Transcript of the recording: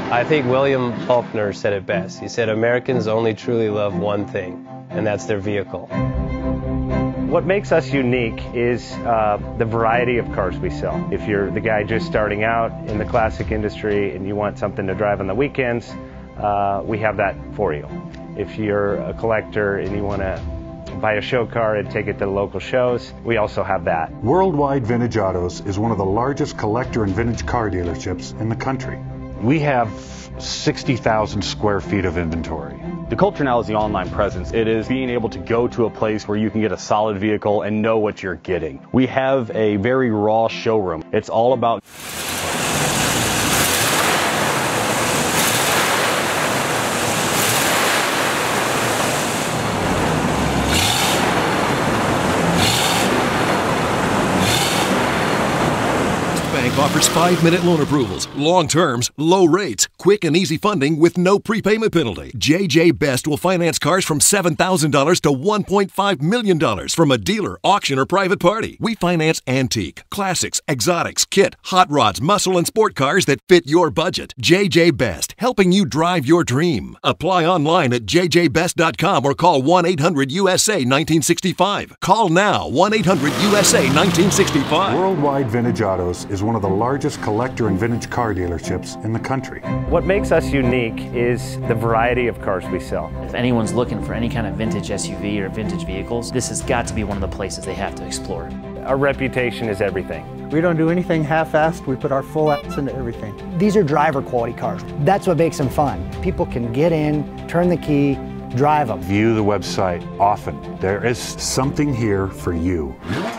I think William Faulkner said it best. He said, Americans only truly love one thing, and that's their vehicle. What makes us unique is the variety of cars we sell. If you're the guy just starting out in the classic industry and you want something to drive on the weekends, we have that for you. If you're a collector and you want to buy a show car and take it to the local shows, we also have that. Worldwide Vintage Autos is one of the largest collector and vintage car dealerships in the country. We have 60,000 square feet of inventory. The culture now is the online presence. It is being able to go to a place where you can get a solid vehicle and know what you're getting. We have a very raw showroom. It's all about Bank offers 5-minute loan approvals, long terms, low rates, quick and easy funding with no prepayment penalty. JJ Best will finance cars from $7,000 to $1.5 million from a dealer, auction, or private party. We finance antique, classics, exotics, kit, hot rods, muscle, and sport cars that fit your budget. JJ Best, helping you drive your dream. Apply online at jjbest.com or call 1-800-USA-1965. Call now, 1-800-USA-1965. Worldwide Vintage Autos is one of the largest collector and vintage car dealerships in the country. What makes us unique is the variety of cars we sell. If anyone's looking for any kind of vintage SUV or vintage vehicles, this has got to be one of the places they have to explore. Our reputation is everything. We don't do anything half-assed. We put our full ass into everything. These are driver quality cars. That's what makes them fun. People can get in, turn the key, drive them. View the website often. There is something here for you.